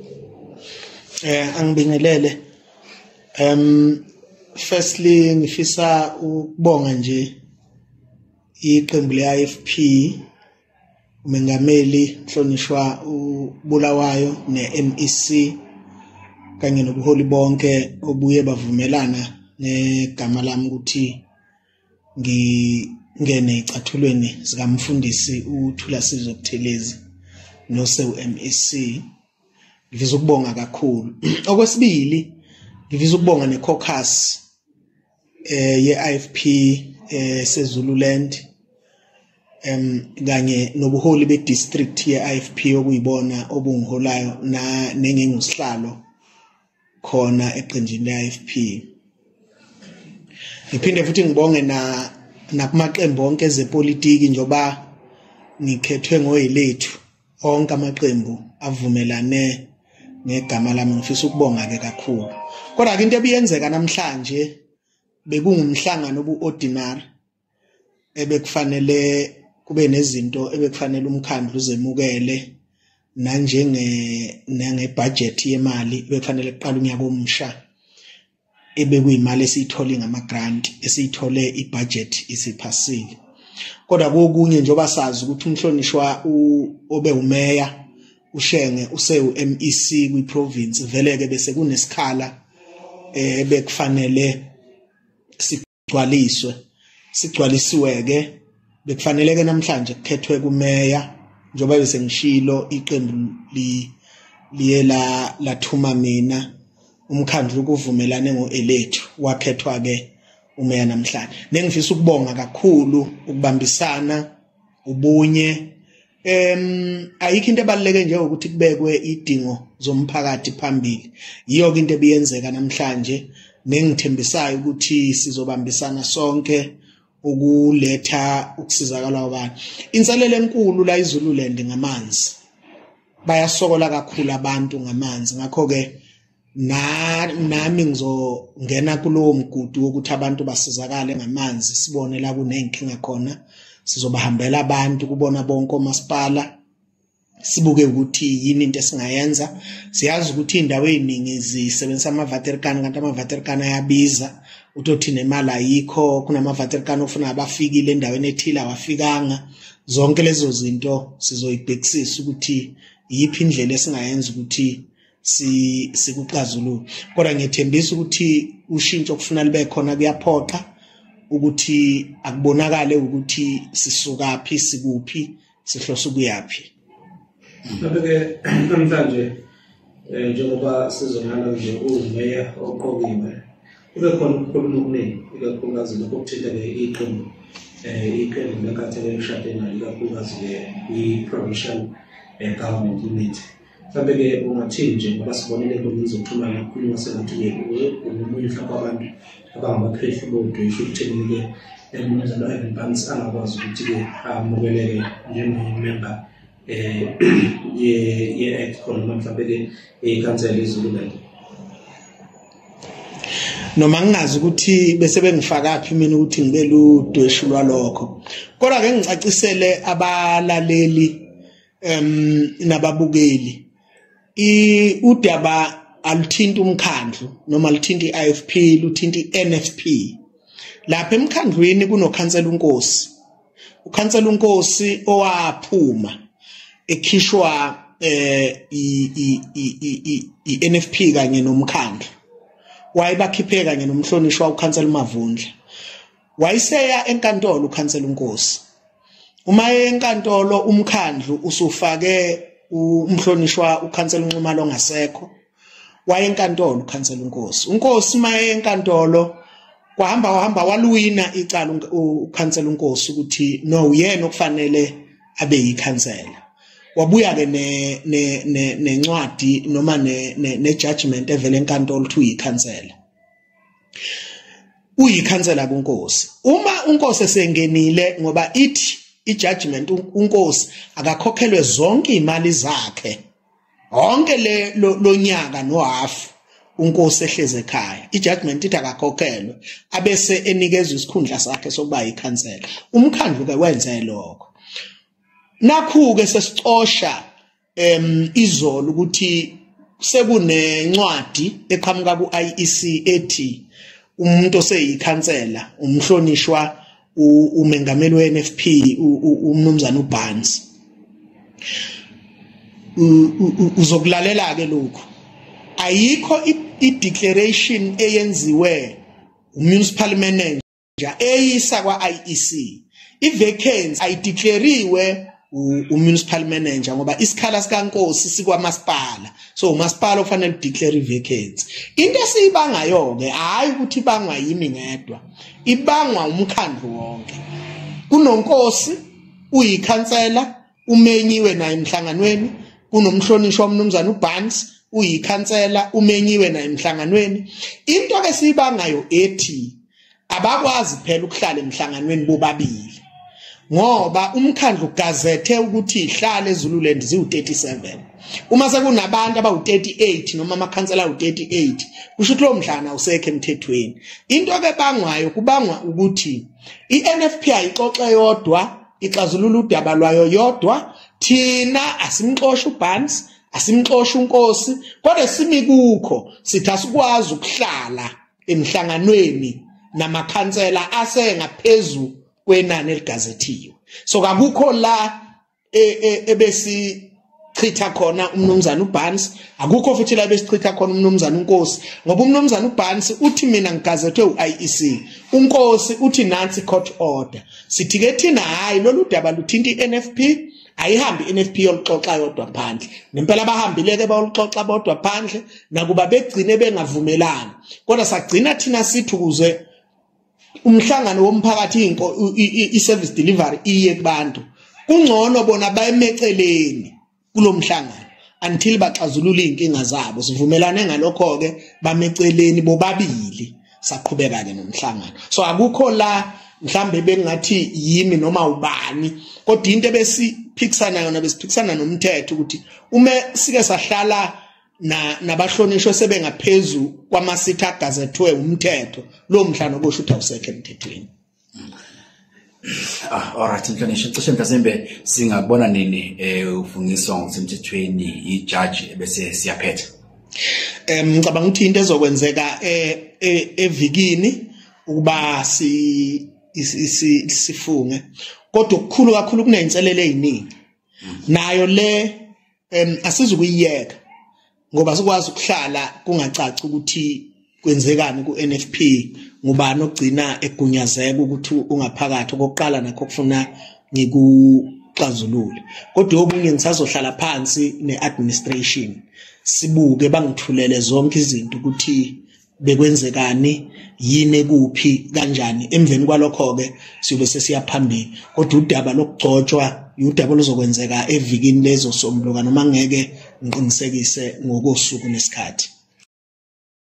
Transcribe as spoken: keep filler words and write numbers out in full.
Eh angibingelele. Um firstly ngifisa ukubonga nje iqembu le-I F P umengameli Mhlonishwa uBulawayo ne-M E C kanye nobuholi bonke obuye bavumelana negama lami ukuthi ngingene ecathulweni zikamfundisi uThulasizwe Buthelezi noSewu M E C. Ngivisa ukubonga kakhulu. Okwesibili ngivisa ukubonga ne-caucus eh ye-I F P eh seZululand em kanye nobuholi be-district ye-I F P okuyibona obungiholayo na nengingusihlalo khona eqenjini le-I F P. Ngiphinde futhi ngibonge na nakumaqembu onke ezepolitiki njoba ngikhethwe ngoyilethu onke amaqembu avumelane ngegama lami. Ngifisa ukubonga ke kakhulu. Kodwa ke into ebiyenzeka namhlanje bekungumhlangano obu-ordinary ebekufanele kube nezinto ebekufanele umkhandlu uzemukele nanjenge nangebudget yemali ebekufanele kuqala unyaka omusha ebekuyimali esiyithole ngama grant esiyithole ibudget isiphasile. Kodwa kokunye njoba sazi ukuthi umhlonishwa obe umeya ushenge uSewu M E C kwi province vele ke bese kunesikhala eh bekufanele sigcwaliswe sigcwalisiwe ke bekufanele ke namhlanje kukhethwe kumeya njoba bese ngishilo iqembu li liye la lathuma mina umkhandlu ukuvumelane ngoelethu wakhethwa ke umeya namhlanje. Nengifisa ukubonga kakhulu ukubambisana ubunye em ayikho into ebaluleke nje ukuthi kubekwe idingo zomphakathi phambili. Yiyo ke into ebiyenzeka namhlanje nengithembisayo ukuthi sizobambisana sonke ukuletha ukusizakala kwabantu. Inselele enkulu la iZululand ngamanzi. Bayasokola kakhulu abantu ngamanzi. Ngakho ke na nami ngizongena kulowo mgudu ukuthi abantu basizakale ngamanzi. Sibone la kunenkinga khona. Sizobahambela abantu kubona bonke omasipala. Sibuke ukuthi yini into esingayenza. Siyazi ukuthi indawo eziningi zisebenzisa ama-waterkan kanti ama-waterkan ayabiza. Utothi nemali ayikho, kunama-waterkan ofuna abafikile endaweni ethile awafikanga. Zonke lezo zinto sizoyibhekisisa ukuthi yiphi indlela esingayenza ukuthi si sikuxazulule. Kodwa ngiyethembisa ukuthi ushintsho okufuna libe khona kuyaphoqa ukuthi akubonakale ukuthi sisuka phi sikuphi sihloso kuyapi. Mhlawumbe namhlanje eh njengoba sizonana nje umeya oqokiwe kube khona ukukhuluma okuningi ikakhulukazi lokho kuthinta ke iqembu eh iqembu lekathele lishade nalo ikakhulukazi ke i-provincial government unit. Mhlawumbe ke ungathini nje ngoba sibonile ukuthi nizoxhumana ukukhuluma sengathi ke umunye mhlawumbe abantu abangabaphehli bodwe ukuthini ke emnumzana Evan Banks angakwazi ukuthi ke amukeleke njengomember eh ye ye act khona mhlawumbe ke ikhansela iZululand. Noma ngingazi ukuthi bese bengifaka phi mina ukuthi ngibe ludweshu lwalokho. Kodwa ke ngicacisele abalaleli em nababukeli i udaba aluthinta umkhandlu noma aluthinta i-I F P luthinta i-N F P. Lapha emkhandlweni kunokhansela uNkosi. Ukhansela uNkosi owaphuma ekhishwa eh i i i-N F P kanye nomkhandlu. Wayebakhiphe kanye nomhlonishwa ukhansela uMavundla. Wayiseya enkantolo ukhansela uNkosi. Uma enkantolo umkhandlu usufake umhlonishwa ukhansela uNxumalo ongasekho. Waye enkantolo ukhansela uNkosi. uNkosi maye enkantolo kwahamba wahamba waluwina icala ukhansela uNkosi ukuthi no uyena okufanele abe yikhansela. Wabuya ke ne ne nencwadi noma ne ne judgment evela enkantolo ukuthi uyikhansela. Uyikhansela kuNkosi. Uma uNkosi esengenile ngoba ithi i-judgment uNkosi akakhokhelwe zonke imali zakhe. Onke le lonyaka no half uNkosi ehleze ekhaya. I-judgment ithi akakhokhelwe abese enikezwe isikhundla sakhe sokuba yikhansela. Umkhandlu ke wenze lokho. Nakhu ke sesicosha em izolo ukuthi sekunencwadi eqhamuka ku I E C ethi umuntu oseyikhansela umhlonishwa umengameli we N F P umnumzana uBarnes uzokulalela ke lokho ayikho i-declaration eyenziwe umunicipal manager eyisa kwa I E C i-vacancy ayideclariwe umunicipal manager ngoba isikhala sikaNkosi sikwamasipala so umasipala ufanele udeclare i-vacancy into esiyibangayo ke hayi ukuthi ibangwa yimi ngedwa ibangwa umkhandlu wonke kunoNkosi uyikhansela umenyiwe naye emhlanganweni kunomhlonishwa umnumzana uBarnes uyikhansela umenyiwe naye emhlanganweni into ke siyibangayo ethi abakwazi phela ukuhlala emhlanganweni bobabili ngoba umkhandlu gazethe ukuthi ihlale eZululand ziwu thirty-seven uma sekunabantu abawu thirty-eight noma amakhansela awu thirty-eight kusho ukuthi lo mhlana usekho emthethweni into ke bangwayo kubangwa ukuthi i-N F P ayixoxe yodwa ixazulula udaba lwayo yodwa thina asimxosha uBarnes asimxosha uNkosi kodwa simi kukho sithi asikwazi ukuhlala emhlanganweni namakhansela asengaphezulu kwenani eligazethiwe so akukho la ebesi chitha khona umnumzana uBarnes akukho futhi la besichitha khona umnumzana uNkosi ngoba umnumzana uBarnes uthi mina ngigazethwe u-I E C uNkosi uthi nansi court order sithi ke thina hayi lolu daba luthinta i-N F P ayihambi i-N F P yoluxoxa yodwa phandle nempela abahambile ke bayoluxoxa bodwa phandle nakuba begcine bengavumelani kodwa sagcina thina sithi ukuze umhlangano womphakathi i-service delivery iye kubantu kungcono bona bayemeceleni kulomhlangano until baxazulula inkinga zabo sivumelane ngalokho ke bameceleni bobabili saqhubeka ke nomhlangano so akukho la mhlambe bengathi yimi noma ubani kodwa into ebesiphikisana yona besiphikisana nomthetho ukuthi uma sike sahlala na nabahlonishwe sebengaphezulu kwamasitha agazethwe umthetho lo mhlano bosho ukuthi awusekho emthethweni. Ah, alright, inhlonishwa cishe mhlawumbe singabona nini eh ufungiswa ngokusemthethweni ijudge bese siyaphetha. Em ngicabanga ukuthi into ezokwenzeka eh evikini ukuba si sifunge kodwa okukhulu kakhulu kuneyinselele eziningi nayo le em asizukuyiyeka ngoba sikwazi ukuhlala kungacaci ukuthi kwenzekani ku N F P ngubani ogcina egunyazeka ukuthi ungaphakathi okokuqala nakho kufuna ngikuxazulule kodwa obunye ngisazohlala phansi neadministration sibuke bangithulele zonke izinto ukuthi bekwenzekani yini kuphi kanjani emveni kwalokho ke siyobe sesiyaphambili kodwa udaba lokugcotshwa udaba lozokwenzeka evikini lezo sombuluka noma ngeke ngiqinisekise ngokosuku nesikhathi.